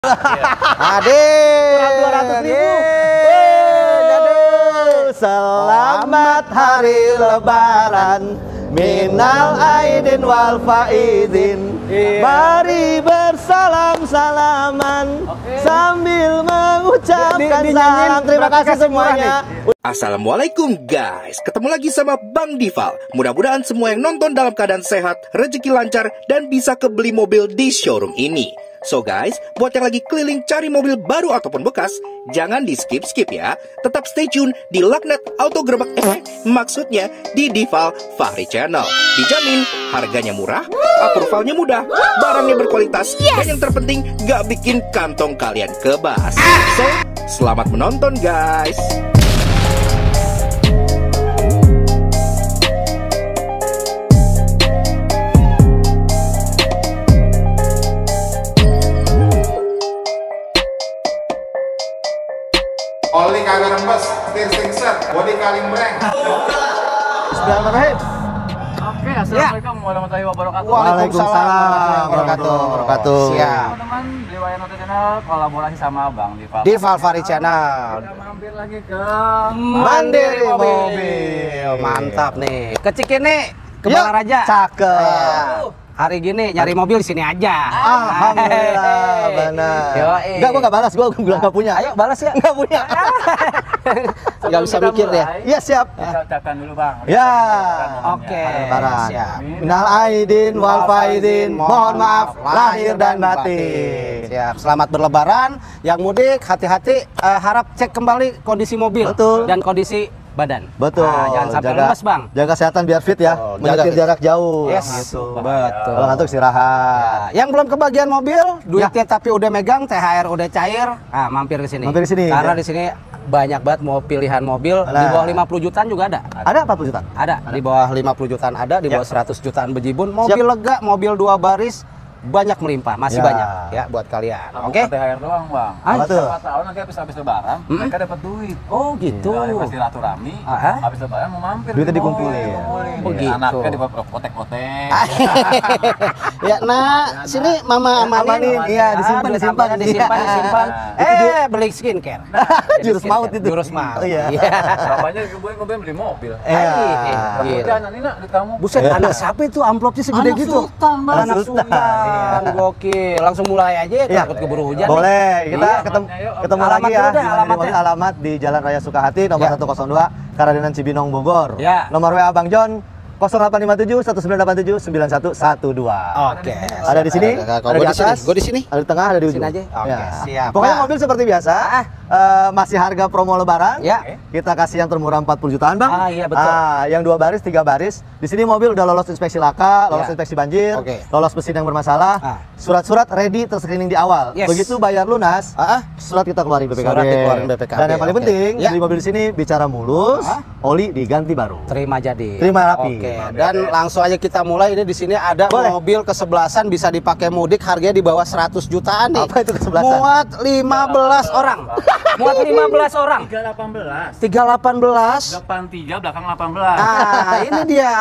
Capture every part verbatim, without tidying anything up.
Hadir dua ratus ribu. Selamat hari lebaran, minal aidin wal faizin. Mari bersalam-salaman sambil mengucapkan salam. Terima kasih semuanya. Assalamualaikum guys, ketemu lagi sama Bang Dival. Mudah-mudahan semua yang nonton dalam keadaan sehat, rezeki lancar, dan bisa kebeli mobil di showroom ini. So guys, buat yang lagi keliling cari mobil baru ataupun bekas, jangan di skip-skip ya. Tetap stay tune di Laknat Auto Gerbek, eh, maksudnya di Dival Fahri Channel. Dijamin harganya murah, approvalnya mudah, barangnya berkualitas, dan yang terpenting gak bikin kantong kalian kebas. So, selamat menonton guys. Oli kagak rembes, setir singset, body kaling breng. Bismillahirrahmanirrahim. Oke, assalamualaikum warahmatullahi wabarakatuh. Waalaikumsalam warahmatullahi wabarakatuh. Siap. Teman-teman, di Wayan Auto Channel kolaborasi sama Bang Dival. Dival Fahri Channel. Udah mampir lagi ke Mandiri Mobil. Mantap nih. Ke Cikini, ke Balaraja. Cakep. Hari gini nyari mobil di sini aja. Alhamdulillah, benar. Enggak, gua enggak balas, gua bilang enggak punya. Ayo balas ya. Enggak punya. Enggak bisa mikir deh. Iya, siap. Kita ucapkan dulu Bang. Ya. Oke. Siap. Minal aidin wal faizin. Mohon maaf lahir dan batin. Siap. Selamat berlebaran. Yang mudik hati-hati, uh, harap cek kembali kondisi mobil. Betul. Dan kondisi badan. Betul. Nah, jangan sampai jaga, lemes, Bang. Jaga kesehatan biar fit ya. Oh, menyetir jarak jauh. Yes. Gitu. Betul. Kalau ngantuk istirahat. Ya. Yang belum kebagian mobil, duitnya ya, tapi udah megang, T H R udah cair, ah mampir ke sini. Mampir ke sini. Karena ya, di sini banyak banget mau pilihan mobil. Nah, di bawah lima puluh jutaan juga ada. Ada empat puluh jutaan? Ada. Ada. Di bawah lima puluh jutaan ada, di bawah ya, seratus jutaan bejibun. Mobil siap, lega, mobil dua baris, banyak melimpah, masih ya, banyak ya buat kalian. Oke. Okay? T H R doang, Bang. Apa tuh? Tahun nanti habis habis lebaran, hmm, mereka dapat duit. Oh, gitu. Ya, pasti silaturahmi. Habis lebaran mau mampir. Duitnya dikumpulin. Begitu. Anaknya dipotek-potek. Ya, nah, sini Mama amanin. Iya, disimpan, disimpan, disimpan, disimpan. Eh, beli skincare. Jurus maut itu. Jurus maut. Iya. Bapaknya gue ngobrol beli mobil. Iya. Kemudian Nina di kamu. Buset, anak siapa itu amplopnya segede gitu? Anak Sultan. Kan gokil, langsung mulai aja ya, takut keburu hujan. Boleh, nih, kita iya, ketemu ketemu alamat lagi ya. Dah, alamatnya. Alamat di Jalan Raya Sukahati nomor ya, seratus dua, Karadenan Cibinong, Bogor. Ya. Nomor W A Bang John nol delapan lima tujuh satu sembilan delapan tujuh sembilan satu satu dua. Oke. Ada di sini, ada di atas, gue di sini, ada di tengah, ada di ujung. Sini aja. Oke, ya, siap. Pokoknya mobil seperti biasa. Uh, masih harga promo lebaran. Ya. Kita kasih yang termurah empat puluh jutaan, Bang. Ah, iya betul. Ah, yang dua baris, tiga baris. Di sini mobil udah lolos inspeksi laka, lolos ya, inspeksi banjir, okay, lolos mesin yang bermasalah. Surat-surat ah, ready terscreening di awal. Yes. Begitu bayar lunas, ah, surat kita keluarin B P K B. Surat dikeluarin B P K B. Dan yang paling okay, penting, ya, beli mobil di sini bicara mulus, ah, oli diganti baru. Terima jadi. Terima rapi. Oke. Okay. Dan langsung aja kita mulai. Ini di sini ada boleh, mobil kesebelasan bisa dipakai mudik, harganya di bawah seratus jutaan nih. Apa itu kesebelasan? Muat lima belas orang. Muat lima belas orang. tiga delapan belas. tiga delapan belas. Depan tiga, belakang delapan belas. Ah, ini dia.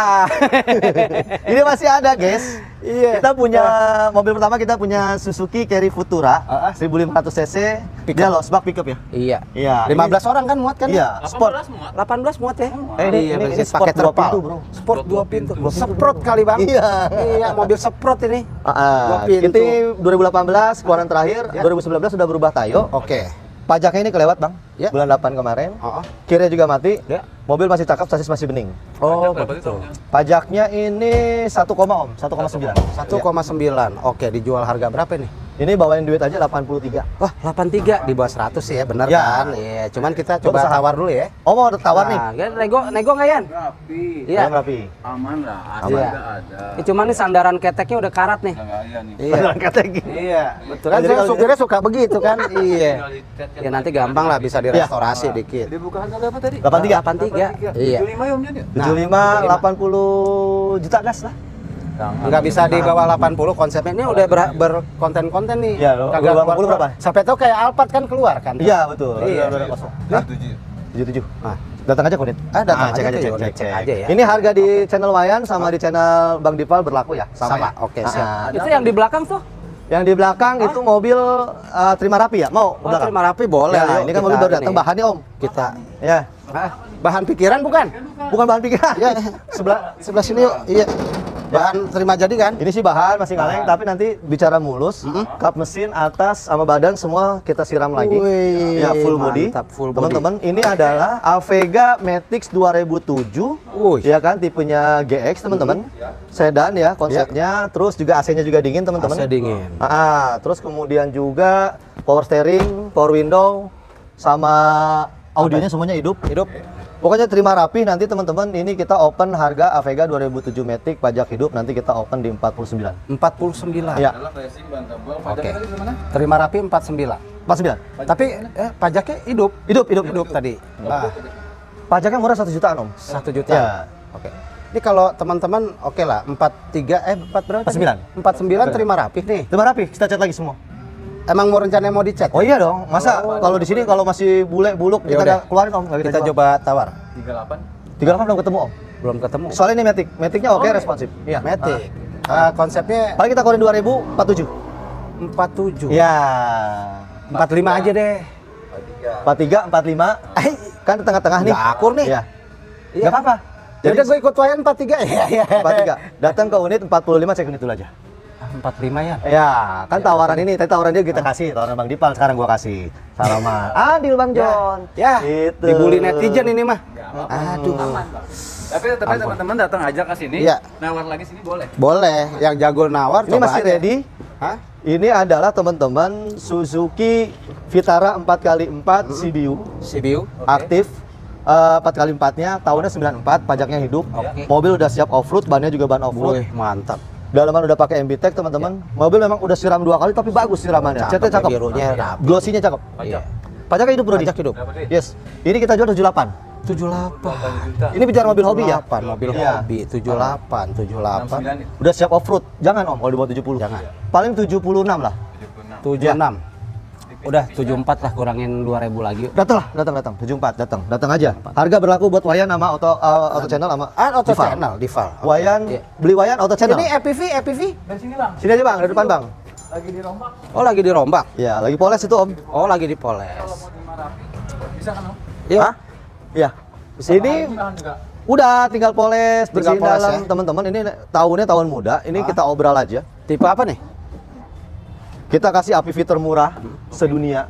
Ini masih ada, guys. Iya. Kita punya mobil pertama, kita punya Suzuki Carry Futura uh, seribu lima ratus cc. Dia low bak pickup ya? Iya. Iya. lima belas ini, orang kan muat kan? Iya. Sport. delapan belas muat ya? Oh, eh, ini, ini, ini sport dua pintu, Bro. Sport dua pintu. Sprot kali, Bang. Iya. Iya, mobil sprot ini. Uh, uh, dua pintu. Ini dua ribu delapan belas keluaran terakhir, ya, dua ribu sembilan belas sudah berubah tayo. Oke. Okay. Pajaknya ini kelewat, Bang. Ya. Bulan delapan kemarin. Uh -huh. Kirnya juga mati. Ya. Mobil masih cakep, sasis masih bening. Oh, betul. Pajaknya ini satu koma om, satu koma sembilan. satu koma sembilan. Oke, dijual harga berapa nih? Ini bawain duit aja delapan puluh tiga. Wah, delapan puluh tiga di bawah seratus sih ya, benar ya, kan? Iya, cuman kita coba Coba tawar dulu ya. Oh, mau tawar nah, nih. Nego nego enggak, Yan? Rapi. Iya, rapi. Aman lah, ada ya, ada. Ini cuman nih sandaran keteknya udah karat nih. Iya nih. Iya, sandaran ketek. Iya, betul kan. Saya supirnya suka begitu kan. Iya. Ya nanti gampang lah bisa direstorasi ya, dikit. Dibuka harga berapa tadi? delapan puluh tiga. delapan puluh tiga. Iya. tujuh puluh lima ya, Om Jan ya? tujuh puluh lima, delapan puluh juta gas lah. Nggak bisa di bawah delapan puluh, konsepnya ini udah ber, berkonten-konten nih. Iya, kagak delapan puluh berapa? Sampai tahu kayak Alphard kan keluar kan? Iya, betul. Iya, udah kosong. tujuh puluh tujuh. Nah, datang aja Konit. Ah, datang ah, aja, cek aja, cek, cek, cek aja ya. Ini harga di channel Wayan sama di channel Bang Dival berlaku ya? Sama. Sama. Ya? Oke, siap. Ah, itu yang di belakang tuh? Yang di belakang itu mobil uh, terima rapi ya? Mau? Oh, terima rapi boleh. Ya, Yuk, ini kan mobil baru datang, bahannya Om. Kita. Ya. Hah? Bahan pikiran bukan? Bukan bahan pikiran. Ya, sebelah sebelah sini yuk. Iya. Bahan terima jadi kan? Ini sih bahan masih kaleng, tapi nanti bicara mulus, kap mesin atas sama badan semua kita siram lagi. Wih, ya full body. mantap, full body. Teman-teman, ini adalah Avega Matix dua ribu tujuh. Wih. Ya kan, tipenya G X teman-teman. Sedan ya konsepnya, terus juga A C-nya juga dingin teman-teman. A C dingin. Ah, terus kemudian juga power steering, power window, sama audionya semuanya hidup. Hidup. Pokoknya terima rapi nanti teman-teman. Ini kita open harga Avega dua ribu tujuh Matic pajak hidup, nanti kita open di empat puluh sembilan. empat puluh sembilan. Iya. Oke. Terima rapi empat puluh sembilan. empat puluh sembilan. Tapi eh, pajaknya hidup. Hidup, hidup, Hidup tadi. Nah, Pajaknya murah satu jutaan Om. satu juta. Ya. Oke. Ini kalau teman-teman oke lah, empat tiga eh empat berapa? empat puluh sembilan. empat puluh sembilan terima rapi nih. Terima rapi, kita cat lagi semua. Emang mau rencananya mau dicat? Oh iya dong, masa kalau di sini kalau masih bule buluk kita Yaudah. nggak keluarin Om, nggak Kita jual. coba tawar. tiga puluh delapan. tiga puluh delapan belum ketemu Om. Belum ketemu. Soalnya ini Matic, Maticnya oke responsif. Iya. Matic. Ah, konsepnya Paling kita keluarin dua ribu empat puluh tujuh. empat puluh tujuh. Iya. empat puluh lima aja deh. empat puluh tiga, empat puluh lima. Eh, Kan di tengah-tengah nih. nggak akur nih. Iya. Iya. Nggak apa-apa. Jadi gue ikut wayan empat puluh tiga. Iya, iya. empat puluh tiga. Datang ke unit empat puluh lima, cek unit dulu aja. empat puluh lima ya. Ya, kan tawaran ini, tadi tawaran dia kita kasih, tawaran Bang Dipal, sekarang gua kasih. Salaman. Adil Bang John. Ya, Gitu. dibully netizen ini mah. Aduh. Tapi tapi teman-teman datang aja ke sini. Iya. Nawar lagi sini boleh. Boleh, yang jago nawar Ini coba masih aja. ready. Hah? Ini adalah teman-teman Suzuki Vitara empat kali empat C B U C B U aktif. Eh, empat kali empatnya tahunnya sembilan puluh empat, pajaknya hidup. Oke. Mobil udah siap off-road, bannya juga ban off-road. Wih, mantap. Dalaman udah pakai M B Tech teman-teman. Mobil memang udah siram dua kali tapi bagus siramannya. Catnya cakep. Birunya rapi. Glossinya cakep. Iya. Pajaknya hidup bro. Pajak hidup. Yes. Ini kita jual tujuh puluh delapan. tujuh puluh delapan. Ini bicara mobil hobi ya. delapan, mobil Iya. hobi tujuh puluh delapan, tujuh puluh delapan. Udah siap off-road. Jangan Om kalau di bawah tujuh puluh. Jangan. Paling tujuh puluh enam lah. tujuh puluh enam. Udah tujuh puluh empat lah, kurangin dua ribu lagi. Datang lah, datang datang. tujuh puluh empat datang. Datang aja. Harga berlaku buat Wayan sama auto uh, auto channel sama Ah, auto Dival. channel, Dival. Wayan Iya. beli Wayan auto channel. Ini E P V, E P V. Dari sini Bang. Sini aja Bang, dari depan Bang. Lagi dirombak. Oh, lagi dirombak. Ya, lagi poles itu Om. Oh, lagi dipoles. Terima rapi. Bisa kan Om? Iya. Iya. Ini Bahan juga. udah tinggal poles, Tinggal bersihin poles dalam ya. teman-teman. Ini tahunnya tahun muda. Ini kita obral aja. Tipe apa nih? Kita kasih A P V termurah sedunia.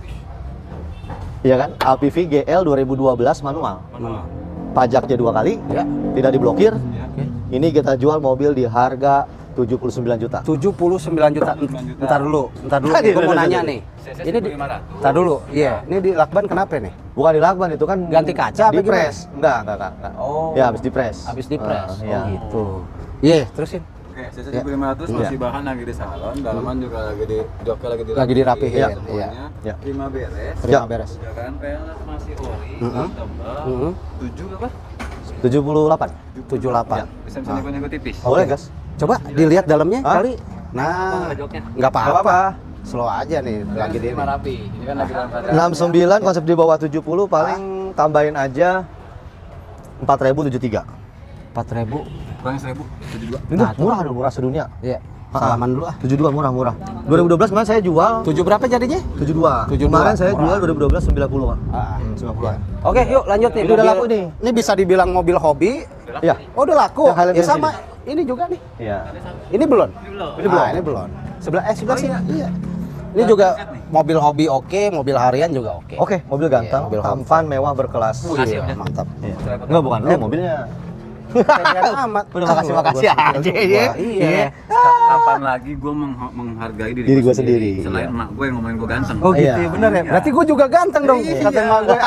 Iya kan? A P V G L dua ribu dua belas manual. Mana? Pajaknya dua kali, Ya. tidak diblokir. Oke. Ini kita jual mobil di harga tujuh puluh sembilan juta. tujuh puluh sembilan juta. Ntar dulu, ntar dulu. Tadi, Gue mau tadi, nanya tadi. nih. Ini di, ntar dulu. Iya. Ini di lakban kenapa nih? Bukan di lakban itu kan Ganti kaca apa di press. Enggak, enggak, enggak, enggak. Oh. Ya, habis di press. Habis di press. Ah, Oh iya. gitu. Iya, terusin. Oke, C C seribu lima ratus masih bahan lagi di salon, dalaman juga lagi di joknya lagi di Lagi dirapihin, Iya. iya. Ya. Terima beres. Terima Ya. beres. Ya kan, pelek masih ori, Mhm. tebal. Mhm. tujuh apa? tujuh puluh delapan. tujuh puluh delapan. Bisa bisa nego-nego tipis. Boleh, Gas? Coba dilihat dalamnya Hah? kali. Nah, joknya. nggak Enggak apa-apa. apa-apa. Slow aja nih lagi di Terima rapi. Ini kan lagi dalam keadaan. enam puluh sembilan konsep di bawah tujuh puluh paling tambahin aja empat ribu tujuh puluh tiga. empat ribu. Kurang seribu, tujuh dua. Ini Nah, murah dong, murah sedunia. Iya. Salaman dulu ah. tujuh puluh dua murah-murah. dua ribu dua belas kemarin saya jual Tujuh berapa jadinya? tujuh puluh dua. tujuh puluh dua. Kemarin saya Murah. jual dua ribu dua belas sembilan puluh. Ah, Hmm, sembilan puluh. Oke, yuk lanjut nih. Ini udah Mobil- laku nih. Ini bisa dibilang mobil hobi. Iya. Oh, udah laku. Yang Highland Ya bensin. sama ini juga nih. Iya. Ini belum. Ini belum. Ah, ini belum. Sebelah eh sebelah sini. Iya. Ini juga mobil hobi oke, mobil harian juga oke. Oke, mobil ganteng, Iya, mobil tampan, mewah, berkelas. Iya, mantap. Iya. Enggak, bukan lu mobilnya. Keren amat. Udah makasih makasih aja ya. Iya. Kapan lagi gue menghargai diri, Diri gua gua sendiri. Selain emak gue yang ngomongin gue ganteng. Oh gitu Iya. ya, bener ya. Berarti gue juga ganteng dong. Iya. Kata emak gue.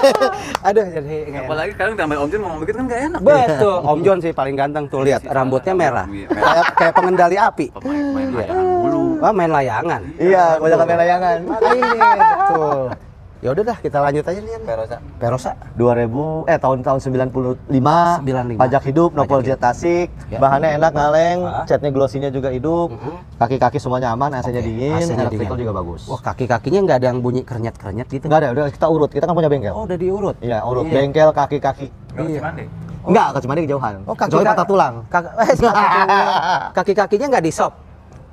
Aduh, jadi nggak enak. Apalagi sekarang tambah Om Jun ngomong begitu kan gak enak. Betul. Om John sih paling ganteng tuh, lihat rambutnya merah. Iya, Kayak kayak pengendali api. Pemain main layangan dulu. Wah, main layangan. Iya, banyak kamera layangan. Ini betul. Ya udah dah, kita lanjut aja nih. Perosa. Perosa. dua ribu eh tahun-tahun sembilan puluh lima. sembilan puluh lima. Pajak hidup, nopol Pajak jet tasik, Ya. bahannya enak ngaleng, Ah. catnya glossinya juga hidup. Mhm. Kaki-kaki semuanya aman, A C-nya Oke, dingin, A C-nya electrical dingin. juga bagus. Wah, kaki-kakinya nggak ada yang bunyi kerenyet-kerenyet gitu. Enggak ada, udah kita urut. Kita kan punya bengkel. Oh, udah diurut. Iya, urut Iya. bengkel kaki-kaki. Gak Iya. cuman deh. Enggak, kecuali kejauhan. Oh, kaki Kecuali patah tulang. Kaki, eh, sepatu tulang. Kaki-kakinya nggak di shop.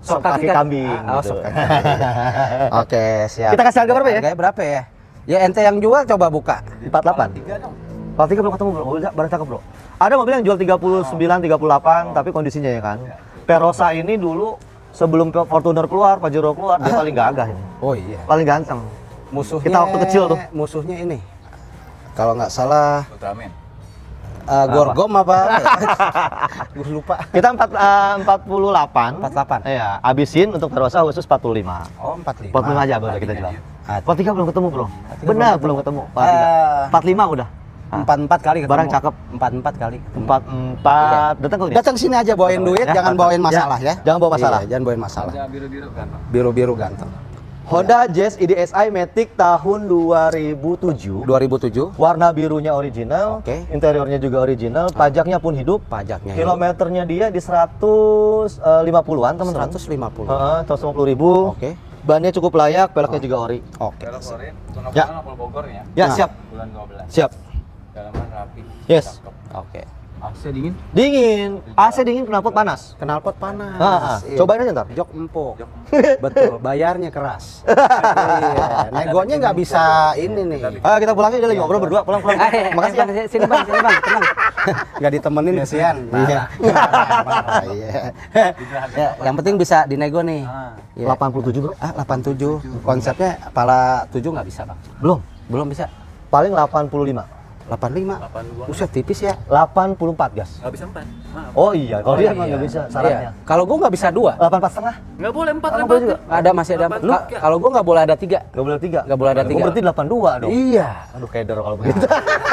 sop kaki kambing. Oh, gitu. sop kaki kambing. Oke, siap. Kita kasih harga berapa ya? Harganya berapa ya? Ya ente yang jual coba buka. empat puluh delapan. Kalau tiga belum ketemu bro, mobil barang cakep bro. Ada mobil yang jual tiga puluh sembilan, tiga puluh delapan, tapi kondisinya ya kan. Perosa ini dulu sebelum Fortuner keluar, Pajero keluar, dia paling gagah ini. Oh iya. Paling ganteng. Musuhnya Kita waktu kecil tuh. Musuhnya ini. Kalau nggak salah Ultraman. uh, Gorgom apa? Gue lupa. Kita empat, uh, empat puluh delapan. empat puluh delapan. Iya, habisin untuk Perosa khusus empat puluh lima. Oh, empat puluh lima. empat puluh lima aja baru kita jual. Ah, empat puluh tiga belum ketemu bro. Benar belum ketemu. empat puluh lima udah. empat puluh empat kali ketemu. Barang cakep. empat puluh empat kali. empat puluh empat. Datang kok. Datang sini aja bawain duit, Ya, jangan mantap. bawain masalah ya. Jangan bawa masalah. Iya, jangan bawain masalah. Ada biru-biru kan. Biru-biru ganteng. Honda Jazz I D S I Matic tahun dua ribu tujuh. dua ribu tujuh. Warna birunya original. Oke. Interiornya juga original. Pajaknya pun hidup. Pajaknya. Kilometernya dia di seratus lima puluhan teman-teman. seratus lima puluh. Heeh, seratus lima puluh ribu. Oke. Bannya cukup layak, peleknya juga ori. Oke. Belok Lorin, zona Ya. Pulang, Apel Bogor ya. Ya, Nah. siap. Bulan dua belas. Siap. Dalaman rapi. Yes. Cakep. Oke. A C dingin. Dingin. A C dingin, knalpot panas. Knalpot panas. Ah, ah. Iya. Cobain aja ntar. Jok empuk. Betul, bayarnya keras. Iya, negonya nggak bisa ini nih. Ayo kita pulang aja, lagi ngobrol berdua, pulang-pulang. Makasih ya. Bang, sini bang, sini bang, tenang. Nggak ditemenin kesian. Iya. Iya. Ya, yang penting bisa dinego nih. Iya. delapan puluh tujuh bro. Ah, delapan puluh tujuh. Konsepnya kepala tujuh nggak bisa bang. Belum. Belum bisa. Paling delapan puluh lima. delapan puluh lima. delapan puluh dua. Buset tipis ya. delapan puluh empat gas. Nggak bisa empat. Maaf. Oh iya, kalau Oh, dia iya. emang nggak bisa Iya. syaratnya. Kalau gua nggak bisa dua. delapan empat setengah. Nggak boleh empat Nggak lebat boleh juga. Ada masih ada. Delapan Ka- tiga. Kalau gua nggak boleh ada tiga. Nggak boleh tiga. Nggak boleh ada tiga. Oh, berarti delapan dua dong. Iya. Aduh keder kalau begitu.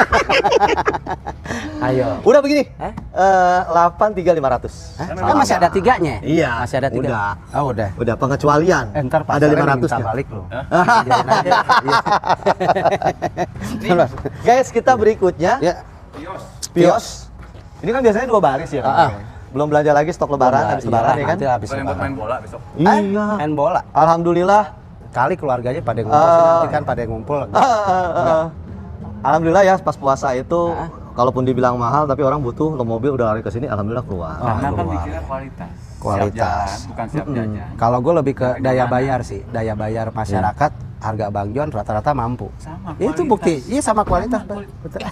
Ayo. Udah begini. Hah? Eh, delapan tiga lima ratus. Hah? Kan masih ada tiganya. Iya. Masih ada tiga. Udah. Oh udah. Udah pengecualian. Eh, ntar ada lima ratus balik loh. Guys, kita berikutnya Ya. Pios. Pios. Ini kan biasanya dua baris ya kan? Ah, ah. Belum belanja lagi stok lebaran, habis lebaran ya kan? Nanti habis Kalau yang buat lebaran. main bola besok. Iya. Main bola. Alhamdulillah. Kali keluarganya pada ngumpul Ah. nanti kan pada ngumpul. Ah, ah, ah. Alhamdulillah ya pas puasa itu Ah. kalaupun dibilang mahal tapi orang butuh untuk mobil udah lari ke sini alhamdulillah keluar. Karena kan keluar. mikirnya kualitas. Kualitas. Siap jalan, bukan siap jajan. Kalau gue lebih ke daya bayar sih, daya bayar masyarakat, harga Bang John rata-rata mampu. Sama, Itu kualitas. bukti, iya sama kualitas. Bang. Betul.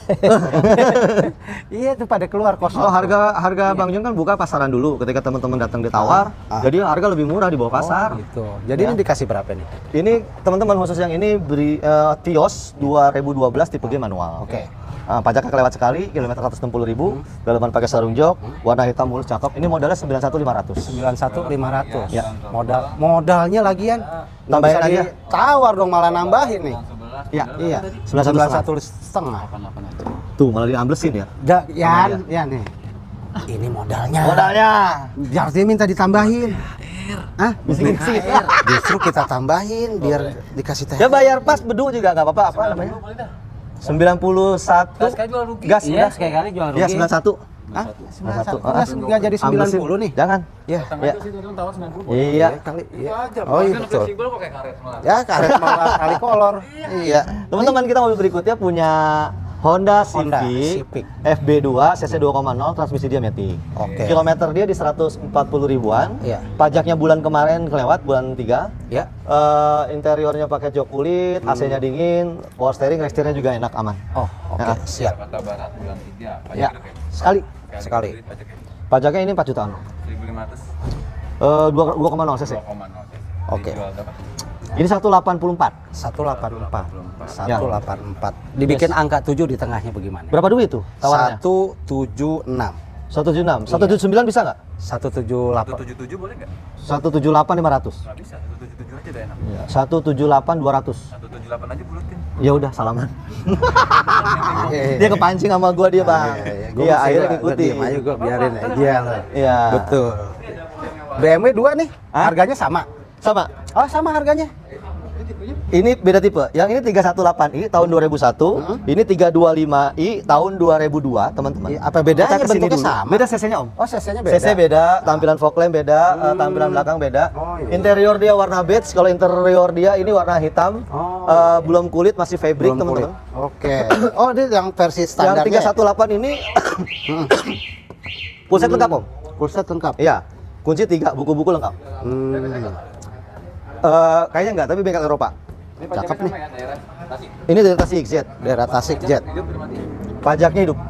Iya itu pada keluar kos. Kalau harga harga Bang Jun kan buka pasaran dulu ketika teman-teman datang ditawar, Ah. jadi harga lebih murah di bawah pasar. Gitu. Jadi Ya. ini dikasih berapa nih? Ini teman-teman khusus yang ini beri eh, Tios dua ribu dua belas tipe G manual. Oke. Ah, pajaknya kelewat sekali, kilometer seratus enam puluh ribu, dalaman pakai sarung jok, warna hitam mulus cakep. Ini modalnya sembilan satu lima ratus. sembilan satu lima ratus. Ya. Modal modalnya lagian. Tambahin Nggak bisa aja. Tawar dong malah nambahin nih. sebelas. Ya, Iya. sembilan satu sembilan setengah. satu setengah. delapan delapan aja. Tuh malah diamblesin ya. Da, Yan, ya nih. Ini modalnya. Modalnya. Artinya minta ditambahin. Hah? Bising-bising. Justru kita tambahin biar dikasih teh. Ya bayar pas bedu juga nggak apa-apa. Apa namanya? sembilan puluh satu. Gas kayak jual rugi. Gas Iya, udah. sekali kali jual rugi. Ya sembilan satu. Hah? sembilan satu. Ah, Enggak, enggak jadi sembilan puluh nih. Jangan. Ya. Tanggal Ya. itu sih itu tahun sembilan puluh. Iya. Kali. Iya. Aja, Oh iya kan betul. fleksibel kok kayak karet malah. Ya, karet malah kali kolor. Iya. Teman-teman kita mobil berikutnya punya Honda Honda Civic, Civic. F B dua C C dua koma nol, transmisi dia matic. Oke. Kilometer dia di seratus empat puluh ribuan. Iya. Pajaknya bulan kemarin kelewat bulan tiga. Ya. Eh, interiornya pakai jok kulit, A C-nya dingin, power steering, rekstirnya juga enak aman. Oh, oke. Nah, Siap. Jakarta Barat bulan tiga. Ya, sekali. Sekali. Pajaknya Pajaknya ini empat jutaan. seribu lima ratus. Eh, dua koma nol cc. dua koma nol. Oke. Dijual berapa? Ini seratus delapan puluh empat. seratus delapan puluh empat. Ya. seratus delapan puluh empat. Dibikin angka tujuh di tengahnya bagaimana? Berapa duit tuh tawarnya? seratus tujuh puluh enam. seratus tujuh puluh enam. seratus tujuh puluh sembilan bisa nggak? seratus tujuh puluh delapan. seratus tujuh puluh tujuh boleh nggak? seratus tujuh puluh delapan lima ratus. Nggak bisa, seratus tujuh puluh tujuh aja udah enak. seratus tujuh puluh delapan dua ratus. seratus tujuh puluh delapan aja bulutin. Ya udah salaman. Dia kepancing sama gua dia, Bang. Iya, akhirnya ngikutin. Diam aja gua biarin aja. Iya. Betul. B M W dua nih, Hah? harganya sama. Sama. Oh, sama harganya. Ini beda tipe. Yang ini tiga satu delapan i tahun dua ribu satu, ini tiga dua lima i tahun dua ribu dua, teman-teman. Iya, apa bedanya? Kita kesini Bentuknya dulu. sama? Beda cc-nya, Om. Oh, cc-nya beda. C C beda, tampilan fog lamp beda, eh, tampilan belakang beda. Oh, iya. Interior dia warna beige, kalau interior dia ini warna hitam. Oh. Eh, belum kulit, masih fabric, Belum kulit. teman-teman. Oke. Oh, ini yang versi Yang standarnya. tiga satu delapan ini full set lengkap, Om. Full set lengkap. Iya. Kunci tiga, buku-buku lengkap. Hmm. Uh, kayaknya enggak, tapi bengkel Eropa. Cakep nih. Ini dari Tasik Jet. Daerah Tasik Jet. Pajaknya hidup.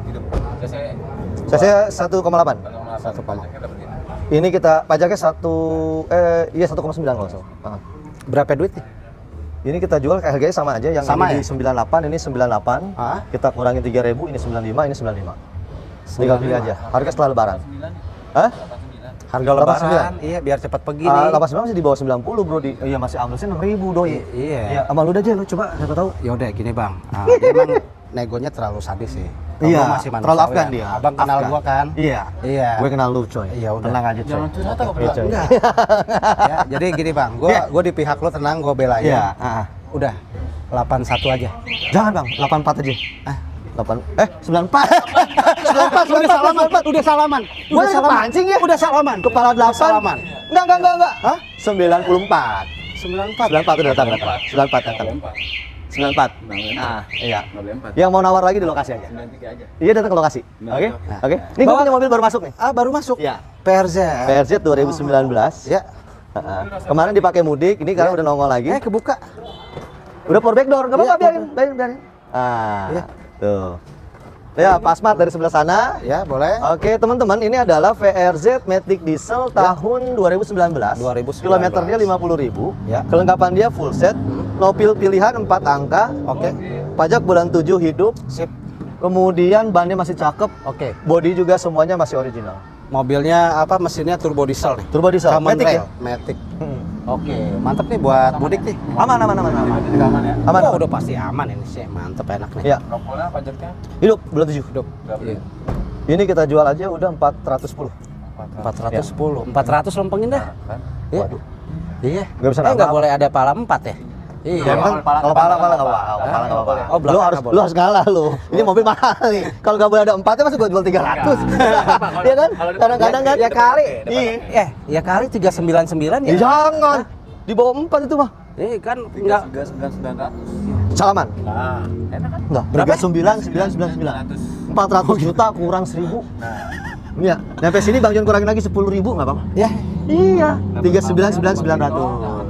C C satu koma delapan. satu koma. Ini kita pajaknya satu eh iya satu koma sembilan kalau nggak salah. Berapa duit nih? Ini kita jual kayak harganya sama aja, yang Sama ini ya? di sembilan puluh delapan, ini sembilan puluh delapan. Hah? Kita kurangin tiga ribu, ini sembilan puluh lima, ini sembilan puluh lima. Tinggal pilih aja. Harga setelah lebaran. Hah? Harga delapan puluh sembilan. lebaran. Iya, biar cepat pergi Ah, nih. delapan puluh sembilan masih di bawah sembilan puluh, Bro. Di iya masih amblesnya enam ribu doi. I- iya. Iya, sama lu aja lu coba siapa tahu. Ya udah gini, Bang. Ah, dia emang negonya terlalu sadis sih. Iya, Abang masih manusiawi terlalu Afgan ya. dia. Abang kenal Afgan. gua kan? Iya. Iya. Gue kenal lu, coy. Iya, udah. Tenang aja, coy. Jangan curhat apa Iya, coy. Enggak. Ya, jadi gini, Bang. Gua Iya. gua di pihak lu tenang, gua belain. Iya, ah. Udah. delapan puluh satu aja. Jangan, Bang. delapan puluh empat aja. Ah, delapan eh sembilan puluh empat. sembilan puluh empat, udah salaman, udah salaman. Udah pancing ya? Udah salaman. Kepala delapan. Salaman. Enggak, enggak, enggak, enggak. Hah? sembilan puluh empat. sembilan puluh empat. sembilan puluh empat udah datang, datang. sembilan puluh empat datang. sembilan puluh empat. Ah, iya. empat. Yang mau nawar lagi di lokasi aja. sembilan tiga aja. Iya, datang ke lokasi. Oke? Nah. Oke. Ini gue punya mobil baru masuk nih. Ah, baru masuk. Iya. P R Z. P R Z dua ribu sembilan belas. Ya. Heeh. Kemarin dipakai mudik, ini karena Ya. udah nongol lagi. Eh, kebuka. Udah power back door, enggak apa-apa, Iya, biarin, biarin, biarin. Ah. Iya. Tuh. Ya, Pak Asmat dari sebelah sana. Ya, boleh. Oke teman-teman, ini adalah V R Z Matic Diesel tahun dua ribu sembilan belas. dua ribu sembilan belas. Kilometernya lima puluh ribu. Ya. Kelengkapan dia full set. Nopil pilihan empat angka. Oke. Pajak bulan tujuh hidup. Sip. Kemudian bannya masih cakep. Oke. Body juga semuanya masih original. Mobilnya apa? Mesinnya turbo diesel nih. Turbo diesel. Common Matic rail. ya? Matic. Hmm. Oke, mantep nih buat mudik nih. Aman, aman, aman, aman. Aman ya. Aman. Oh, udah pasti aman ini sih. Mantep, enak nih. Ya, Rokoknya pajaknya hidup bulan tujuh. Hidup. Iya. Ini kita jual aja udah empat ratus sepuluh. empat ratus sepuluh. empat ratus lempengin dah. Iya. Waduh. Iya. Nggak bisa Eh, nggak nambah. boleh ada pala empat ya? Iya. Ya, kan kalau pala pala nggak apa, kalau pala nggak apa. Oh, belakang Lu harus nggak boleh. lu harus ngalah lu. Ini mobil mahal nih. Kalau nggak boleh ada empatnya masih gua jual tiga ratus. Iya kan? Kadang-kadang kan. Ya kali. Iya. Eh, ya kali tiga ratus sembilan puluh sembilan Ya ya. jangan. Di bawah empat itu mah. Eh, kan enggak tiga sembilan sembilan ratus. Salaman. Nah, enak kan? Enggak. Tiga sembilan sembilan sembilan sembilan. Empat ratus juta kurang seribu. Iya. Sampai sini Bang Jon kurangin lagi sepuluh ribu nggak bang? ya. Iya. Tiga sembilan sembilan sembilan ratus.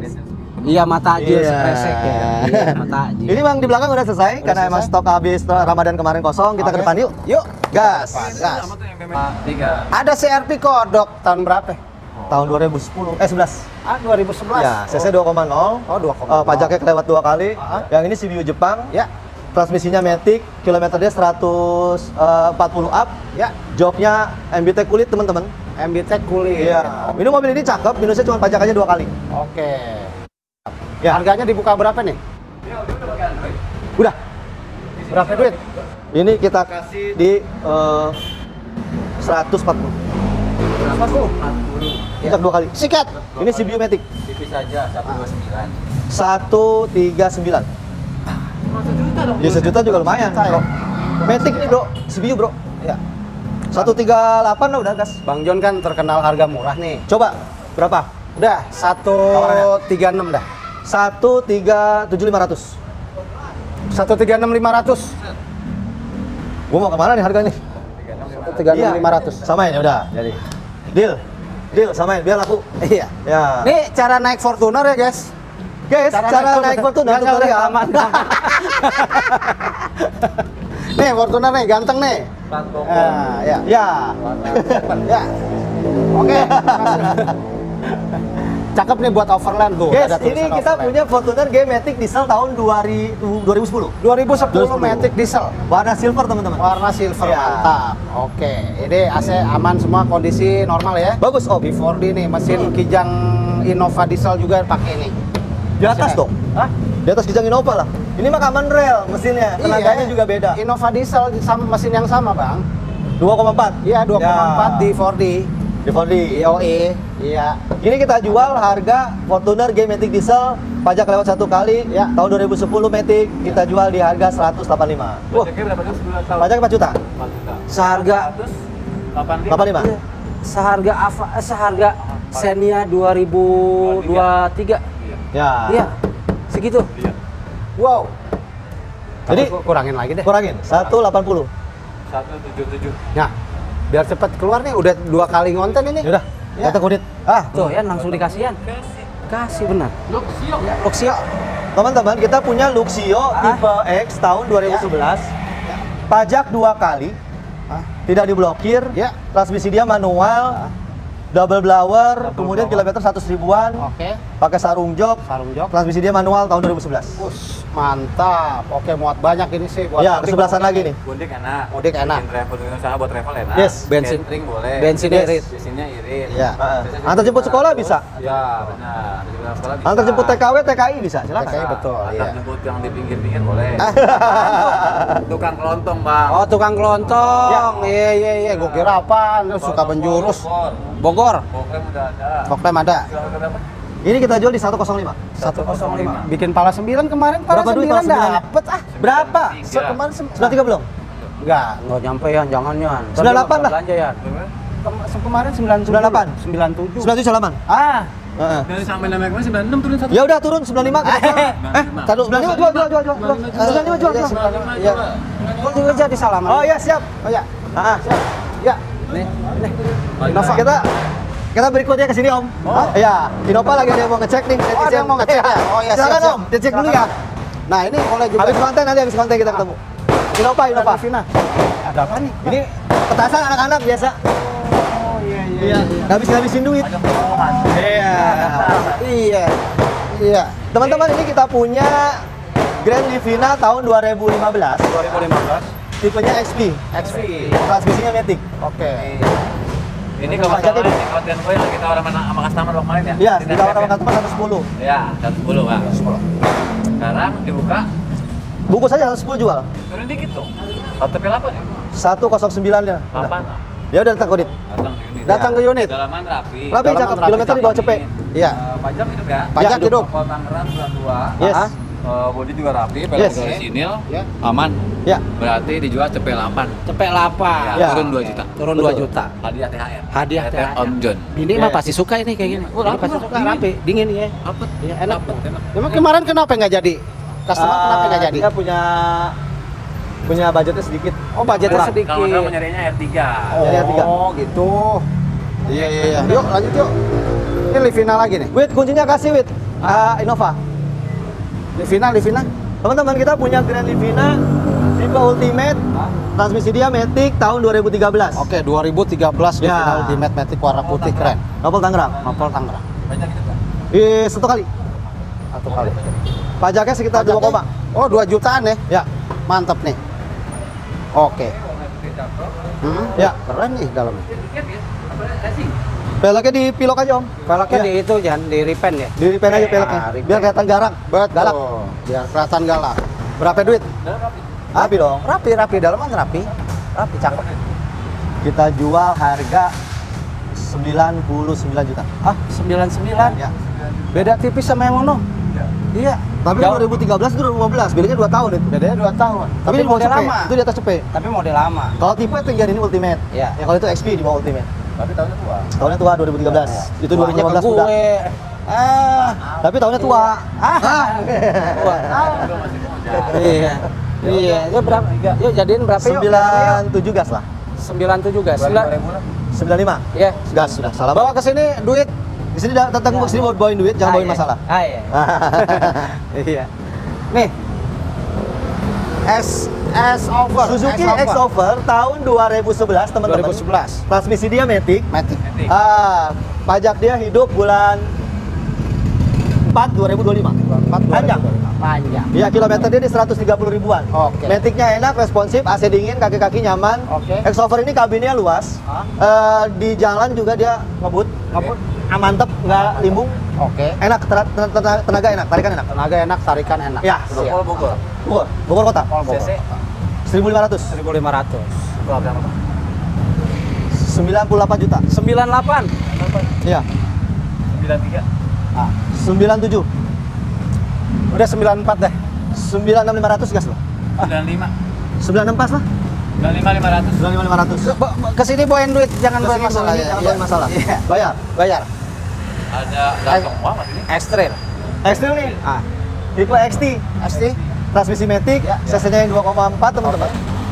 Iya, mata aja Iya. resek ya. Iya, mata aja. Ini Bang di belakang udah selesai karena emang selesai. stok habis Ramadan kemarin kosong. Kita ke Oke. depan yuk. Yuk, Gas. gas. Tiga. Ada C R P kodok tahun berapa? Tahun dua ribu sepuluh eh sebelas. Ah, dua ribu sebelas. Ya, C C dua koma nol. Oh, dua koma Eh, nol. pajaknya kelewat dua kali. Ah. Yang ini C B U Jepang. Ya, Transmisinya Matic, kilometernya seratus empat puluh up. ya. Joknya M B T kulit teman-teman. M B T kulit. Iya. Ini mobil ini cakep, minusnya cuma pajak aja dua kali. Oke. Ya. Harganya dibuka berapa nih? Udah. Berapa duit? Ini kita kasih di eh, seratus empat puluh. empat puluh. Pajak dua kali. Sikat. Ini C B U Matic Tipis aja satu dua sembilan. seratus tiga puluh sembilan. Ya sejuta juga lumayan, bro. Matic nih, bro. C B U, bro. Ya. seratus tiga puluh delapan lah udah gas. Bang Jon kan terkenal harga murah nih. Coba berapa? Udah, satu tiga enam dah. seratus tiga puluh tujuh lima ratus. satu tiga enam lima ratus. Gua mau kemana nih harganya? satu tiga enam lima ratus. Samain ya udah. Jadi deal. Deal samain biar laku. Iya. Ya. Nih cara naik Fortuner ya, guys. guys, cara, naik Fortuner Nggak, nggak, tutorial. aman. Nih Fortuner nih, ganteng nih. Ah, ya. Ya. Ya. Oke. Cakep nih buat overland tuh. Guys, ada ini tulisan kita overland. punya Fortuner G Matic diesel tahun dua ribu sepuluh. dua ribu sepuluh Matic diesel. Warna silver, teman-teman. Warna silver, Iya. mantap. Oke, ini A C aman semua, kondisi normal ya. Bagus, Om. Di empat D nih, mesin Kijang Innova diesel juga pakai ini. Di atas Mesinnya. dong. Hah? Di atas Kijang Innova lah. Ini mah common rail mesinnya, tenaganya Iya. juga beda. Innova diesel sama mesin yang sama, Bang. dua koma empat. Iya, dua koma empat Ya. di empat D. Di empat D. I O E. Iya. Ini kita jual harga Fortuner G Matic diesel, pajak lewat satu kali. Ya. Tahun dua ribu sepuluh Matic kita jual di harga seratus delapan puluh lima. Wah, Pajaknya berapa tuh sebulan tahun? pajak empat juta. empat juta. Seharga delapan delapan puluh lima. seharga Ava, eh, seharga Xenia dua ribu dua puluh tiga. Ya. Iya. Segitu. Iya. Wow. Jadi Tapi kurangin lagi deh. kurangin seratus delapan puluh. seratus tujuh puluh tujuh. Nah, biar cepat keluar nih, udah dua kali ngonten ini. Yaudah, Ya. kata kudit. Ah, tuh ya langsung dikasihan. Kasih benar. Luxio. Ya, Luxio. Teman-teman, kita punya Luxio Ah. tipe X tahun dua ribu sebelas. Pajak dua kali. Ah. Tidak diblokir. Ya. Transmisi dia manual. Double blower, kemudian kilometer seratus ribuan. Oke. Pakai sarung jok. Sarung jok. Transmisi dia manual tahun dua ribu sebelas. Us, mantap. Oke, muat banyak ini sih buat Ya, mudik. kesebelasan lagi nih. Mudik enak. Mudik enak. Bikin travel bikin usaha buat travel enak. Yes. Bensin. Catering boleh. Bensinnya Yes. irit. Bensinnya irit. Ya. Nah, antar jemput sekolah bisa. Ya, benar. Antar jemput sekolah bisa. Antar jemput T K W, T K I bisa. Silakan. T K I betul, Antar iya. jemput yang di pinggir-pinggir boleh. Tukang kelontong, Bang. Oh, tukang kelontong. Iya, iya, iya. Gue kira apaan? Lu suka penjurus. Bogor. Bogor. Boklem udah ada. Boklem ada. Harga berapa? Ini kita jual di seratus lima. seratus lima. Bikin pala sembilan kemarin, pala Berapa duit sembilan pala sembilan? dapet ah. Berapa? Tiga. Se- Kemarin sem- Sudah tiga belum? Enggak, enggak nyampe ya, jangan ya. sembilan puluh delapan lah. Belanja ya. Kem- se- kemarin sembilan puluh tujuh. sembilan puluh delapan. sembilan puluh tujuh. sembilan puluh tujuh halaman. Ah. Heeh. Dari sampai namanya kemarin sembilan puluh enam turun satu. Ya udah turun sembilan puluh lima. kita jual. Eh, taruh sembilan puluh lima jual jual jual jual. jual. sembilan puluh lima jual Iya, jual. sembilan puluh lima, iya. Kok juga jadi salaman? Oh iya siap. Oh ya. Nah, Ya. Nih, nih. Innova kita kita berikutnya ke sini Om. Oh. Iya, Innova lagi ada yang mau ngecek nih. Oh, ada yang mau ngecek ya? Oh iya, Silakan siap, siap. Om, dicek dulu ya. Nah, ini boleh juga. Habis konten nanti habis konten kita ketemu. Innova, Innova. Vina. Ada apa nih? Ini petasan anak-anak biasa. Oh iya Iya. Habis-habisin duit. Iya. Iya. Iya. Teman-teman, ini kita punya Grand Livina tahun dua ribu lima belas. dua ribu lima belas. Tipenya X P. X V. Transmisinya Matic. Oke. Ini kalau nggak salah di konten gue yang kita orang mana sama customer lo kemarin ya? Iya, Di di kawan Netflix customer seratus sepuluh. ya? Ya, seratus sepuluh Pak. Sekarang dibuka, Bungkus aja seratus sepuluh jual. turun dikit tuh. O T P delapan ya? seratus sembilan ya. delapan. Ya udah datang kodit. Datang ke unit. Datang ke unit. Dalaman rapi. Rapi Dalaman cakep, rapi, kilometer di bawah cakep. cepet. Iya. Eh, pajak hidup ya? Pajak Ya, hidup. Kota Tangerang bulan dua. Yes. Ah. Eh, bodi juga rapi, pelek Yes. juga sinil, Ya. aman. Ya. Berarti dijual cepet delapan. Cepet lapan. Ya. Turun dua juta. Turun Betul. dua juta. Hadiah T H R. Hadiah T H R Om John. Bini Ya. mah pasti suka ini kayak gini. Oh, Ini rapi, pasti Bang. suka Dingin. rapi, dingin ya. Apa? Iya, enak. Dapet, enak. Emang kemarin kenapa nggak jadi? Customer Ah, kenapa nggak jadi? Dia punya punya budgetnya sedikit. Oh, budgetnya Kurang. sedikit. Kalau nggak nyarinya R tiga. Oh, Jadi R tiga. gitu. Iya, iya, iya. Yuk, lanjut yuk. Ini Livina lagi nih. Wit, kuncinya kasih Wit. Ah, Innova. Livina, Livina. Teman-teman, kita punya Grand Livina tipe Ultimate. Transmisi dia Matic tahun dua ribu tiga belas. Oke, dua ribu tiga belas Ya. Livina Ultimate Matic warna putih keren. Nopel Tangerang. Nopol Tangerang. Banyak gitu kan? Eh, satu kali. Satu kali. Pajaknya sekitar dua koma. Oh, dua jutaan ya. Ya. Mantap nih. Oke. Hmm, Ya. keren nih dalamnya. Peleknya dipilok aja Om. Velgnya Ya. di itu jangan di repaint ya. Di repaint aja peleknya. Ah, repaint. Biar kelihatan garang. Betul. Galak. Biar kelihatan galak. Berapa duit? Rapi dong. Rapi, rapi dalaman rapi. Rapi cakep. Kita jual harga sembilan puluh sembilan juta. Ah, sembilan puluh sembilan. Ya. Beda tipis sama yang ono. Iya. Tapi Jauh. dua ribu tiga belas itu dua ribu lima belas, bedanya dua tahun itu. Bedanya dua tahun. Tapi, Tapi ini di bawah model cepet. lama. Itu di atas cepet. Tapi model lama. Kalau tipe tinggal ini Ultimate. Iya. Ya kalau itu X P di bawah Ultimate. Tapi tahunnya tua. Tahunnya tua dua ribu tiga belas. Itu dua ribu lima belas Wahnya ke udah. gue. Ah. Tapi tahunnya tua. Ah. Tua. Iya. Iya. Yuk berapa? Yuk jadiin berapa yuk? sembilan puluh tujuh gas lah. sembilan puluh tujuh gas. Sembilan. sembilan puluh lima. Iya. Gas sudah. Salah. Bawa ke sini duit. Di sini da- datang ke sini mau bawain duit, jangan Ah, bawain iya. masalah. Ah iya. Iya. Nih. S S over. Suzuki X-Over tahun dua ribu sebelas, teman-teman. dua ribu sebelas. Transmisi dia Matic. Matic. Ah, pajak dia hidup bulan empat dua ribu dua puluh lima. empat Panjang. Panjang. Iya, kilometer dia di seratus tiga puluh ribuan. Oke. Maticnya enak, responsif, A C dingin, kaki-kaki nyaman. Oke. X-Over ini kabinnya luas. Hah? Eh, di jalan juga dia ngebut, ngebut, ah, mantep, nggak limbung. Oke. Enak, tena- tena- tena- tenaga enak, tarikan enak. Tenaga enak, tarikan enak. Ya. Siap. Pol Bogor. Bogor, Bogor kota. Pol Bogor. C C. seribu lima ratus. seribu lima ratus. Berapa berapa? sembilan puluh delapan juta. sembilan puluh delapan. Iya. sembilan puluh tiga. Ah, sembilan puluh tujuh. udah sembilan puluh empat deh. sembilan enam lima ratus gas loh. sembilan puluh lima. sembilan enam pas lah. sembilan puluh lima lima ratus. sembilan lima lima ratus. Ke sini bawain duit, jangan bawain Kesini masalah bawain, ya. jangan bawain masalah. Iya. Bayar. Bayar. Ada datang wah mas ini. Ekstril. X-Trail nih. Ah, Tipe X T. S T. Transmisi Matic, Ya, C C-nya yang dua koma empat teman-teman.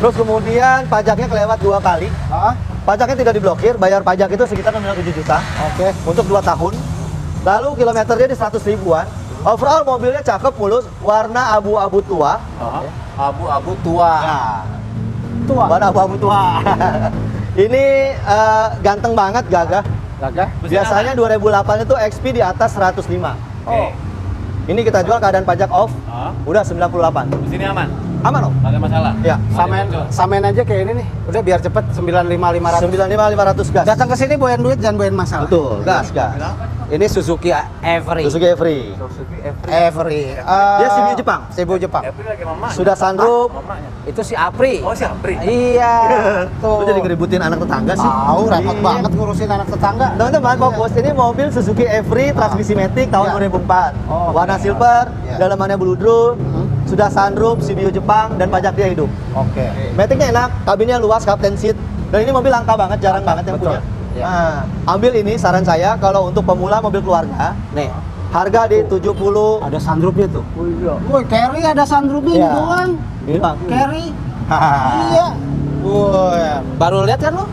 Terus kemudian pajaknya kelewat dua kali. Ah, Pajaknya tidak diblokir, bayar pajak itu sekitar nominal tujuh juta. Oke. Untuk dua tahun. Lalu kilometernya di seratus ribuan. Overall mobilnya cakep mulus, warna abu-abu tua. Ah, abu-abu tua. Nah, tua. Warna abu-abu tua. Ini eh, ganteng banget, gagah. Gagah. Biasanya dua ribu delapan itu X P di atas seratus lima. Oke. Ini kita jual keadaan pajak off, Ah, udah sembilan puluh delapan. di sini aman. Aman om? Nggak ada masalah. Ya. Samain, samain aja kayak ini nih. Udah biar cepet sembilan puluh lima lima ratus. sembilan puluh lima lima ratus gas. Datang ke sini bawain duit jangan bawain masalah. Betul, gas, gas. Ini Suzuki Every. Suzuki Every. Every. Dia C B U Jepang. C B U Jepang. April lagi mama. Sudah sunroof. Mamanya. Itu si Apri. Oh, si Apri. Iya. Lu jadi ngeributin anak tetangga sih. Tahu repot Iya. banget ngurusin anak tetangga. Teman-teman, fokus ini mobil Suzuki Every transmisi matic tahun Ya. dua ribu empat. Oh, Warna oke. silver, Ya. dalamannya blue drone, Hmm. sudah sunroof, C B U Jepang dan pajak dia hidup. Oke. Maticnya enak, kabinnya luas, captain seat. Dan ini mobil langka banget, jarang banget yang Betul. punya. Ya. Nah, ambil ini saran saya kalau untuk pemula mobil keluarga, nih, harga di tujuh puluh. Ada sunroofnya tuh. Woi, Carry ada sunroofnya Ya. ini doang. Ini bang. Carry. Iya. Woi, baru lihat kan lo?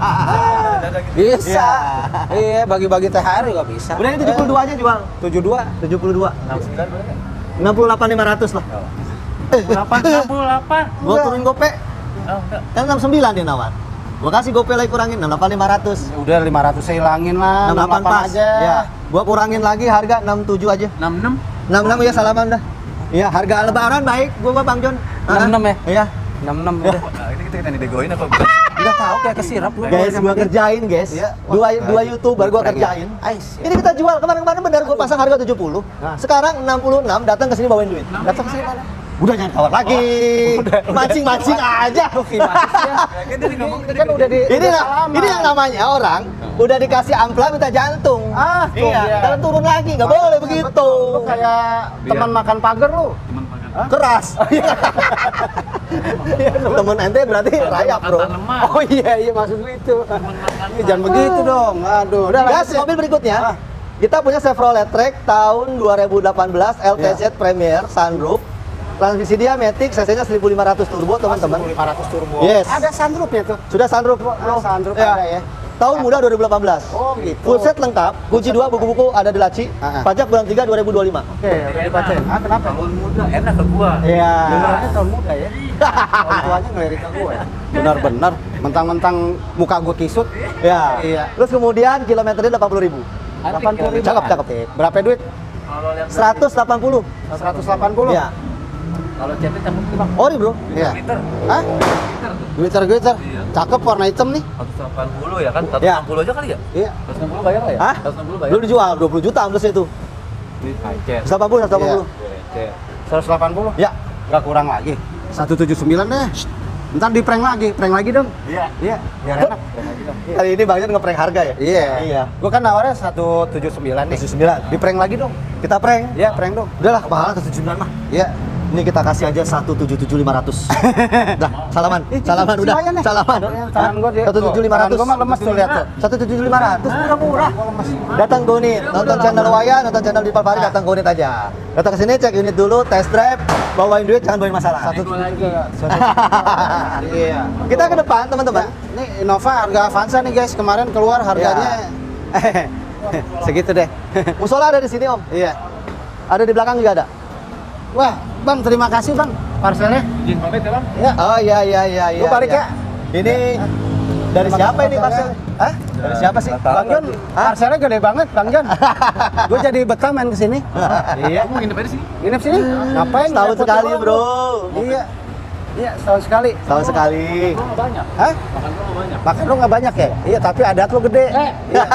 Bisa. Iya, bagi-bagi T H R juga bisa. Udah ini tujuh puluh dua aja jual. tujuh puluh dua. tujuh puluh dua. enam puluh sembilan boleh nggak? enam puluh delapan lima ratus lah. delapan enam puluh delapan. Gua turunin gope. Oh, enggak. Kan enam puluh sembilan dia nawar. Gua kasih gope lagi kurangin enam puluh delapan lima ratus. Udah lima ratus saya hilangin lah. enam puluh delapan pas. aja. Ya. Gua kurangin lagi harga enam puluh tujuh aja. enam puluh enam. enam puluh enam ya salaman dah. Iya, harga lebaran baik gua Bang Jon. enam puluh enam ya? Iya. enam puluh enam udah. Nah, ini kita kita didegoin apa bukan? Udah tahu kayak kesirap lu. Guys, gua kerjain, guys. Iya. Dua dua YouTuber gua Keren ya? kerjain. Ais. Ini kita jual kemarin-kemarin benar gua pasang harga tujuh puluh. Nah. Sekarang enam puluh enam, datang ke sini bawain duit. Datang sini mana? Udah jangan tawar lagi. Mancing-mancing aja. Kan tadi ngomong tadi Kan udah di Ini udah lah, salaman. ini yang namanya orang udah dikasih amplas minta jantung. Ah, tuh iya, dia. dalam turun lagi, nggak boleh begitu. Lu kayak teman makan pagar lu. Cuman makan. Keras. Temen ente berarti rayap bro. Kata lemah. Oh iya iya maksud lu itu. Ini jangan begitu dong. Aduh, udah Gas, lanjut. mobil berikutnya. Ah. Kita punya Chevrolet Track tahun dua ribu delapan belas L T Z Premier sunroof. Transmisi dia matic, cc-nya seribu lima ratus turbo teman-teman. seribu lima ratus turbo. Yes. Ada sunroofnya tuh. Sudah sunroof. Oh, sunroof Ya. ada ya. Tahun muda dua ribu delapan belas. Oh gitu. Full set lengkap, kunci dua, buku-buku ada di laci. Ah, ah. Pajak bulan tiga dua ribu dua puluh lima. Oke, udah dibacain. Ah, kenapa? Tahun muda enak ke gua. Iya. Dengarnya tahun muda ya. Orang tuanya ngelirik ke gue. Benar-benar. Mentang-mentang muka gue kisut. Ya. Iya. Terus kemudian kilometernya delapan puluh ribu. delapan puluh ribu. Cakep, cakep. Berapa duit? Kalau yang seratus delapan puluh. seratus delapan puluh. Iya. kalau cetek campur itu bang. Ori bro. Iya. Liter. Hah? Liter tuh. Glitter-glitter. Iya. Cakep warna hitam nih. seratus delapan puluh ya kan? Ya. seratus enam puluh aja kali ya? Iya. seratus enam puluh bayar lah ya? Hah? seratus enam puluh bayar. Belum dijual dua puluh juta amblesnya itu. Ini high seratus delapan puluh, seratus delapan puluh. seratus delapan puluh. Ya. Enggak kurang lagi. seratus tujuh puluh sembilan deh. Ntar di prank lagi, prank lagi dong. Iya. Iya, biar enak. Kali ini Bang Jon ngeprank harga ya? Iya. Iya. Gua kan nawarnya seratus tujuh puluh sembilan nih. tujuh puluh sembilan. Di prank lagi dong. Kita prank. Iya, prank dong. Udahlah, kemahalan ke tujuh puluh sembilan mah. Iya. Ini kita kasih aja satu tujuh tujuh lima ratus. Dah, salaman. Salaman udah. Lumayan nih. Salaman. Tangan gua dia. satu tujuh lima ratus. Tangan gua mah lemes tuh lihat tuh. satu tujuh lima ratus murah-murah. Datang ke unit, nonton channel Waya, nonton channel di Palpari, datang ke unit aja. Datang ke sini cek unit dulu, test drive, bawain duit, jangan bawain masalah. Satu tujuh juga. Iya. Kita ke depan teman-teman. Ini Innova harga Avanza nih guys, kemarin keluar harganya segitu deh. Musola ada di sini om. Iya. Ada di belakang juga ada. Wah, Bang, terima kasih Bang parcelnya. Izin pamit ya bang. Ya. Oh iya iya iya iya. Lu balik iya. ya? Ini dari Terima siapa kasih ini parcel? parcelnya. Hah? Dari siapa sih? Bang Jon, parcelnya gede banget, Bang Jon. Gue jadi betah main kesini. Iya. Kamu nginep aja sih? Nginep sini? Ngapain? Setahun Ngerepotin sekali orang, bro. Iya. Iya, setahun sekali. Setahun sekali. Lo nggak banyak. Hah? Makan lo nggak banyak. Makan lu nggak banyak ya? Iya, tapi adat lu gede. Eh. Iya.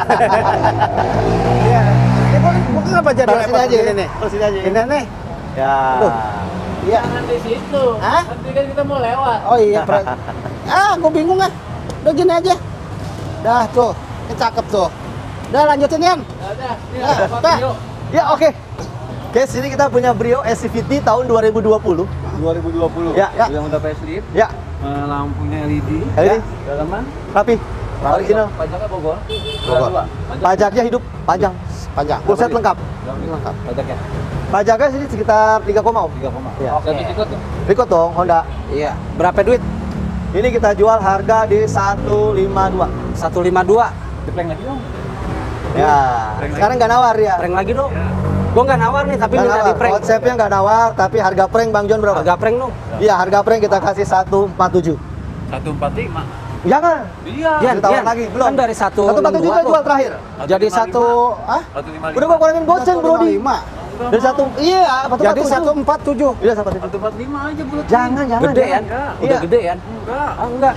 Iya. Ini gua, gua kenapa jadi Taruh sini repot aja. begini nih? Taruh sini aja. Ini nih. Ya. Aduh. Iya. Jangan di situ. Hah? Nanti kan kita mau lewat. Oh iya, pra- ah, gue bingung ah. Udah gini aja. Dah tuh, ini cakep tuh. Udah lanjutin Yan. Ya udah, ini Ya, Pak Pak. Tio. Ya oke. Guys, ini kita punya Brio S C V T tahun dua ribu dua puluh. dua ribu dua puluh. Ya. Ya. Yang udah facelift. Ya, eh, Lampunya L E D. L E D. Dalaman. rapi. Original. Pajaknya Bogor. Bogor. Dua. Pajak. Pajaknya hidup panjang. Panjang. Full set lengkap. Lengkap. Pajaknya. Pajaknya sini sekitar tiga koma om. tiga koma. Iya. Oke. Ikut tuh. Ikut dong Honda. Iya. Berapa duit? Ini kita jual harga di seratus lima puluh dua. seratus lima puluh dua. Dipleng lagi dong. Ya. Sekarang nggak nawar ya. Prank lagi dong. Gua nggak nawar nih, tapi Nggak minta nawar. di prank. Konsepnya nggak nawar, tapi harga prank Bang John berapa? Harga prank dong. Iya, harga prank kita kasih seratus empat puluh tujuh. seratus empat puluh lima. Jangan. Iya. Dian, Ditawar Dian. lagi, belum. Kan dari satu seratus empat puluh tujuh kita jual terakhir. Jadi satu ah? seratus lima puluh Udah gua kurangin goceng, Bro. di. lima. Dari satu, iya, Jadi satu empat tujuh. Iya, satu empat tujuh. seratus empat puluh lima aja bulat. Jangan, jangan. Gede jangan. kan? Iya. Udah gede kan? Enggak. Ah, enggak.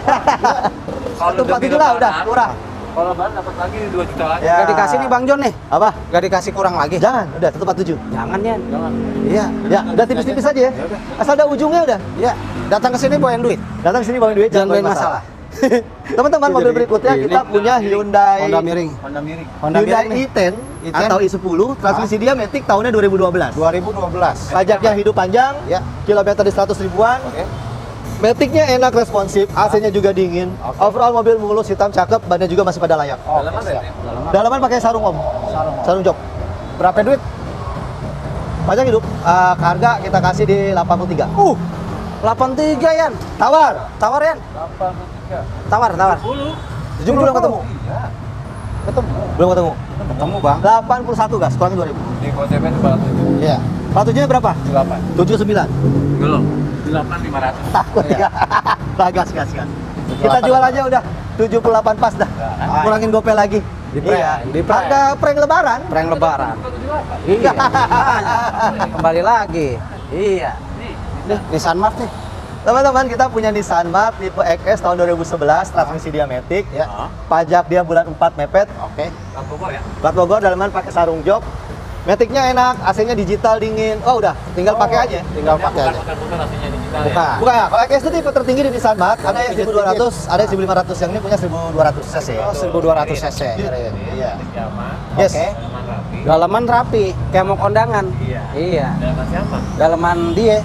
satu empat tujuh lah, udah, murah. Kalau bahan dapat lagi dua juta lagi. Ya. Gak dikasih nih Bang John nih. Apa? Gak dikasih kurang lagi. Jangan, udah satu empat tujuh. Jangan ya. Jangan. Iya. Ya, udah tipis-tipis aja ya. Asal ada ujungnya udah. Iya. Datang ke sini bawain duit. Datang sini bawain duit, Jangan bawain bawain masalah. Teman-teman, mobil berikutnya Ini kita punya Hyundai Honda miring. Honda miring. Honda Hyundai miring nih. i sepuluh i sepuluh. atau i sepuluh, transmisi dia matic tahunnya dua ribu dua belas. dua ribu dua belas. Pajaknya hidup panjang, Ya. kilometer di seratus ribuan. Oke. Maticnya enak, responsif, A C-nya juga dingin. Oke. Overall mobil mulus, hitam, cakep, bannya juga masih pada layak. Dalaman siap. ya? Dalaman pakai sarung om, Sarung. sarung jok. Berapa duit? Pajak hidup, uh, harga kita kasih di delapan puluh tiga. Uh. delapan puluh tiga Yan. Tawar, Tawar Yan. delapan puluh tiga. Tawar, tawar. tujuh puluh belum ketemu. Iya. Ketemu. Belum ketemu. Ketemu Bang. delapan puluh satu gas, kurangin dua ribu. Di konsep itu barat tujuh. Iya. Patuhnya berapa? delapan. tujuh puluh sembilan. Belum. delapan lima ratus. Takut ya. Nah, gas, gas, gas. Kita jual aja udah tujuh puluh delapan pas dah. Ah. Kurangin gopay lagi. Di prank, Iya. di prank. Harga prank lebaran. Prank lebaran. Iya. Kembali lagi. Iya. Nih, Nissan Mark nih. Teman-teman, kita punya Nissan Mark tipe X S tahun dua ribu sebelas, transmisi dia matic. Ya. Pajak dia bulan empat mepet. Oke. Plat Bogor ya? Plat Bogor, dalaman pakai sarung jok. Maticnya enak, A C-nya digital dingin. Oh, udah, tinggal pakai aja. Tinggal pakai aja. Bukan bukan aslinya digital Bukan. ya. Bukan ya, kalau X S itu tipe tertinggi di Nissan Mark. Ada yang seribu dua ratus, ada yang seribu lima ratus. Yang ini punya seribu dua ratus cc. Oh, seribu dua ratus cc. Iya. Nyaman. Yes. Oke. Dalaman rapi. Dalaman rapi, kayak mau kondangan. Iya. Iya. Dalaman siapa? Dalaman dia.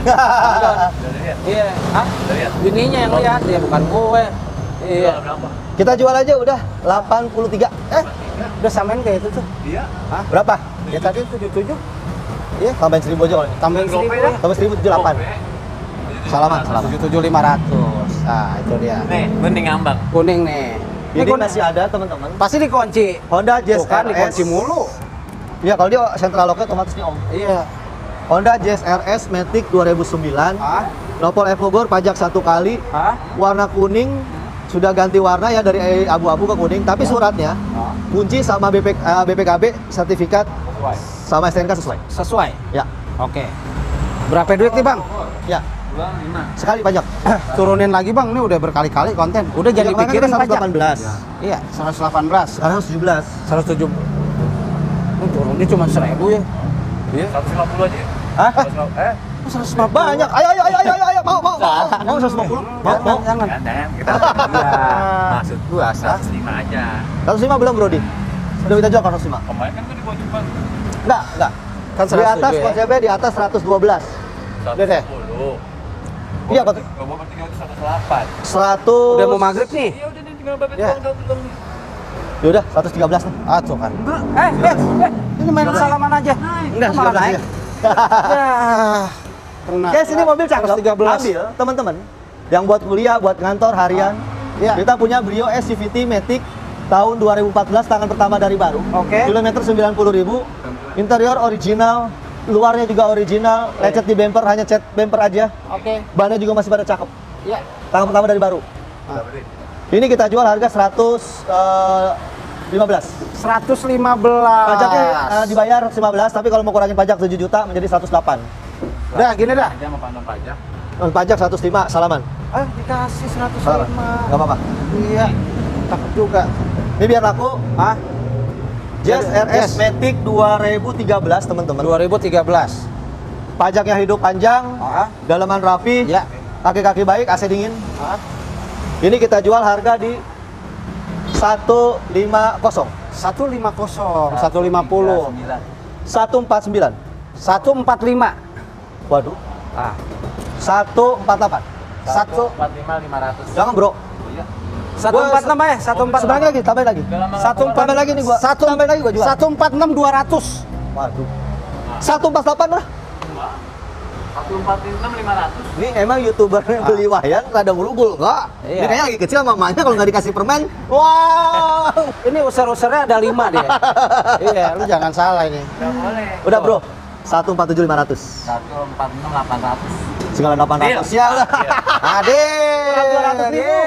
Dari dia. Iya. Hah? Dari dia. Bininya yang lihat, dia bukan gue. Iya. Jual berapa? Kita jual aja udah delapan puluh tiga. Eh, udah samain kayak itu tuh. Iya. Hah? Berapa? Ya tadi tujuh puluh tujuh. Iya, tambahin seribu aja kalau ini. Tambahin seribu Gopay ya. ya? Tambah seribu tujuh puluh delapan. Salaman, salaman. tujuh tujuh lima ratus. Nah, itu dia. Nih, bening ngambang. Kuning nih. Ini Ini kuning. masih ada teman-teman. Pasti dikunci. Honda Jazz Tuh kan R S. dikunci mulu. Iya, kalau dia central locknya otomatis nih om. Iya. Honda Jazz R S Matic dua ribu sembilan. Hah? Nopol F Bogor pajak satu kali. Hah? Warna kuning sudah ganti warna ya dari abu-abu ke kuning. Tapi suratnya Hah? kunci sama B P, eh, B P K B sertifikat sama S T N K sesuai. Sesuai. Ya, Oke. Berapa duit nih, Bang? ya. Bulan lima. Sekali pajak. Turunin lagi, Bang. Ini udah berkali-kali konten. Udah jadi Yang kemarin pikirin kan pajak. seratus delapan belas. Iya, seratus delapan belas. Sekarang seratus tujuh belas. seratus tujuh. Ini turunnya cuma seribu ya. Iya. seratus lima puluh aja. Hah? seratus lima puluh. Eh, seratus lima puluh. Banyak. Ayo, ayo, ayo, ayo, ayo, ayo. Mau, mau, mau. Mau seratus lima puluh? Mau, mau. Jangan. jangan kita. Iya. Maksud gua seratus lima aja. seratus lima belum, Brodi? Udah kita jual seratus lima. Kemarin kan gua di bawah Jepang. Enggak, enggak. Kan Di seratus atas tujuh ya. konsepnya di atas seratus dua belas. Udah deh. sepuluh. Iya, Pak. Gua bawa tiga ratus delapan. seratus. Udah mau maghrib nih. Iya udah nih tinggal babet Ya. doang doang doang. Ya udah, seratus tiga belas nih. Ah, tuh kan. Eh, eh, eh. Ini main salaman aja. Enggak, Kok malah sudah naik. Ya. Pernah. Guys, ini mobil cakep. seratus tiga belas. Ambil, teman-teman. Yang buat kuliah, buat kantor harian. Iya. Kita punya Brio S C V T Matic tahun dua ribu empat belas, tangan pertama dari baru. Oke. Kilometer sembilan puluh ribu. Interior original, luarnya juga original. Lecet di bumper, hanya cat bumper aja. Oke. Bannya juga masih pada cakep. Iya. Tangan pertama dari baru. Ini kita jual harga seratus lima belas. seratus lima belas. Pajaknya eh, dibayar seratus lima belas, tapi kalau mau kurangin pajak tujuh juta menjadi seratus delapan. Udah, gini dah. Aja sama pandang pajak. Non pajak seratus lima, salaman. Ah, dikasih seratus Salaman. lima. Enggak apa-apa. Iya. Takut juga. Ini biar laku. Hah? Jazz R S Yes. Matic dua ribu tiga belas, teman-teman. dua ribu tiga belas. Pajaknya hidup panjang, Ah. dalaman rapi, Ya. kaki-kaki baik, A C dingin. Ah. Ini kita jual harga di seratus lima puluh. seratus lima puluh, seratus lima puluh. seratus empat puluh sembilan. seratus empat puluh lima. Waduh. Ah. seratus empat puluh delapan. Satu empat lima lima ratus. Jangan, Bro. seratus empat puluh enam ya, seratus empat puluh Tambahin enam. lagi, tambahin lagi. Satu Tambahin lagi nih gua. Satu Tambahin lagi gua jual. Satu empat enam dua ratus. Waduh. seratus empat puluh delapan lah. seratus empat puluh enam lima ratus. Ini emang youtubernya beli wayan rada mulugul enggak? Iya. Ini kayaknya lagi kecil mamanya kalau nggak dikasih permen. Wow. Ini user-usernya ada lima dia. Iya, lu jangan salah ini. Nggak boleh. Udah bro, seratus empat puluh tujuh lima ratus. seratus empat puluh enam delapan ratus. Segala delapan ratus ya udah. Adil. dua ratus ribu.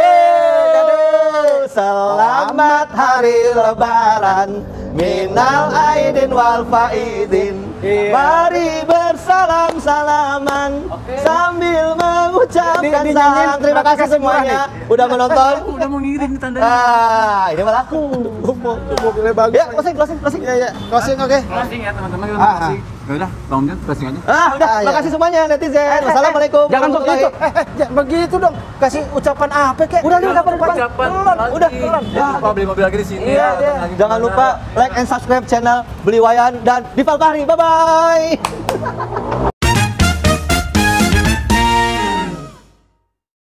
Selamat hari lebaran. Minal aidin wal faidin. Mari bersalam salaman sambil mengucapkan salam. Terima kasih semuanya udah menonton. Udah mau ngirim tandanya. Ah, ini malah aku. Mobilnya bagus. Ya, closing, closing, closing. Iya, iya. Closing oke. Closing ya teman-teman, kita Ah, closing. Ya udah, Bang Jon closing aja. Ah, udah. Ah, Terima iya. kasih semuanya netizen. Wassalamualaikum. Jangan warahmatullahi. begitu. Eh, eh, jangan begitu dong. Kasih ucapan apa kek? Udah, udah, udah, udah. Ucapan Udah, udah, lagi. udah. Jangan lupa beli mobil lagi di sini. Iya, ya, iya. lagi Jangan gimana. lupa like and subscribe channel Beli Wayan dan Dival Fahri. Bye bye.